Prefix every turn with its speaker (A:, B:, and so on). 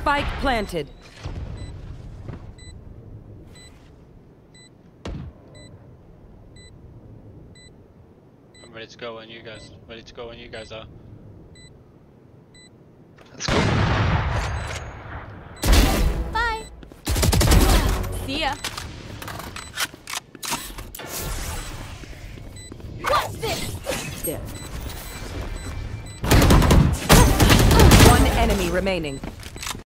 A: Spike planted.
B: I'm ready to go when you guys. Ready to go when you guys are.
C: Let's go.
D: Bye. See ya. What's this?
A: Dead. One enemy remaining.